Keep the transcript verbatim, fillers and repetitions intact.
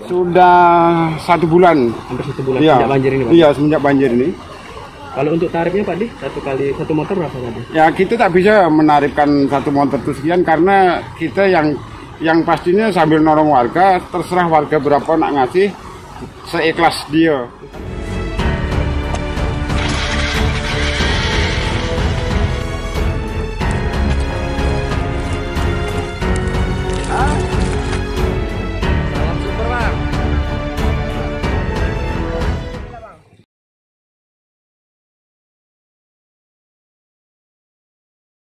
Sudah satu bulan. Hampir satu bulan Iya. semenjak banjir ini, Pak? Iya, semenjak banjir ini. Kalau untuk tarifnya, Pak Di, satu kali satu motor berapa, Pak Di? Ya, kita tak bisa menarifkan satu motor itu sekian karena kita yang yang pastinya sambil nolong warga, terserah warga berapa nak ngasih, seikhlas dia.